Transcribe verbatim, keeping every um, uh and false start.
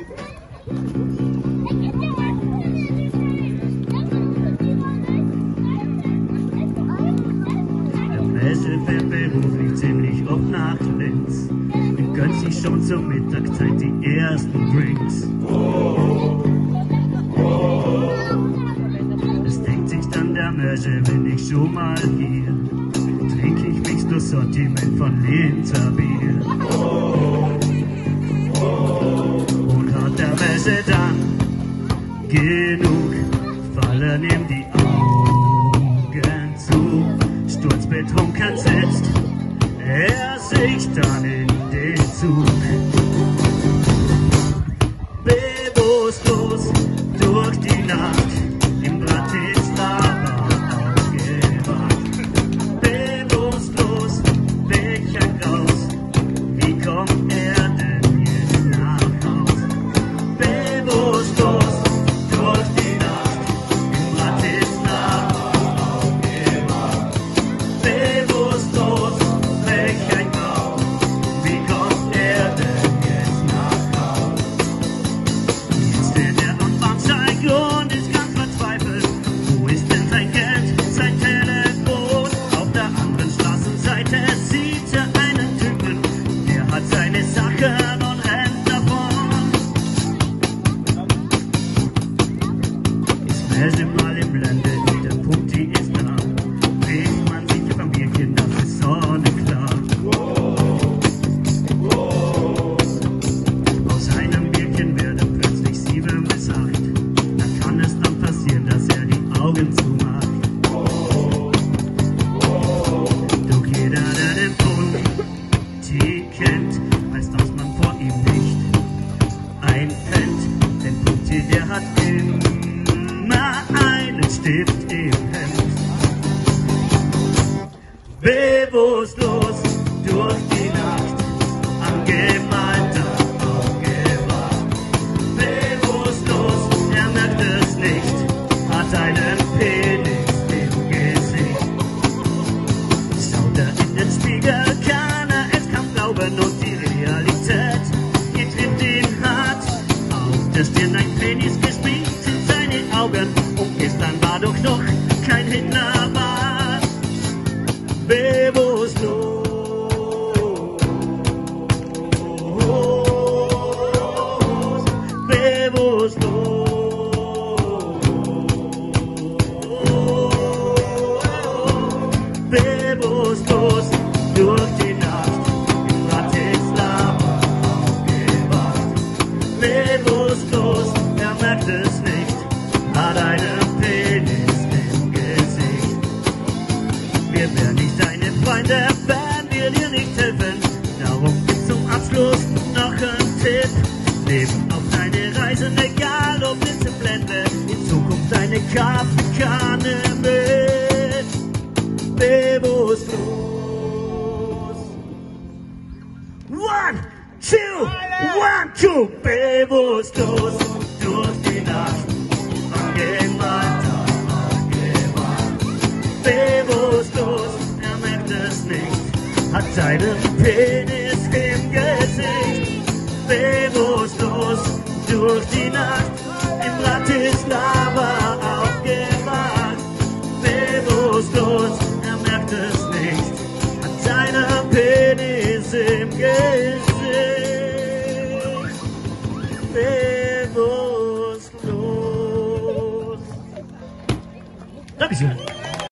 Mäschi fährt beruflich ziemlich oft nach Linz und gönnt sich schon zur Mittagszeit die ersten Drinks. Es denkt sich dann der Mäschi, bin ich schon mal hier, trink ich mich durchs Sortiment von Linzer Bier. Und hat der Mäschi dann genug, fallen ihm die Augen zu. Sturzbetrunken sitzt er sich dann in den Zug. Bewusstlos durch die Nacht im Bratislava aufgewacht. Bewusstlos, welcher Graus, wie kommt er denn jetzt nach Haus? Bewusstlos durch die Nacht im Bratislava aufgewacht. Bewusstlos, welcher Graus, wie kommt er denn jetzt nach Haus? Jetzt steht er am Bahnsteig und ist ganz verzweifelt. Wo ist denn sein Geld, sein Telefon? Auf der anderen Straßenseite sieht er einen Typen, der hat seine Sachen und rennt davon. Ist Mäschi mal im Blende, der Punkti ist da, trinkt man sich auf ein Bierchen, das ist sonnenklar. Aus einem Bierchen werden plötzlich sieben bis acht. Da kann es dann passieren, dass er die Augen zumacht. Doch jeder, der den Punkti kennt, weiß, dass man vor ihm nicht einpennt. Denn Punkti, der hat immer einen Stift im Hemd. Bewusstlos durch die Nacht, angemalter aufgewacht. Bewusstlos, er merkt es nicht, hat einen Penis im Gesicht. Schaut er in den Spiegel, kann er es kaum glauben und die Realität, die trifft ihn hart. Auf der Stirn ein Penis gespickt in seine Augen und gestern war doch noch kein Hitlerbart. Bewusstlos, bewusstlos, bewusstlos durch die Nacht in Bratislava aufgewacht. Bewusstlos, er merkt es nicht, hat einen Penis im Gesicht. Wir wären nicht deine Freunde, wenn wir dir nicht helfen. Darum gibt's zum Abschluss noch einen Tipp. Leben auf deine Reisen, egal ob Blitz im Blende. In Zukunft eine Kaffeekanne mit. Bewusstlos. One, two, one, two. Bewusstlos durch die Nacht. Angemalter aufgewacht. Bewusstlos, er merkt es nicht, hat seinen Penis im Gesicht. Bewusstlos durch die Nacht in Bratislava aufgewacht. Bewusstlos, er merkt es nicht, hat seinen Penis im Gesicht. Bewusstlos. Dankeschön.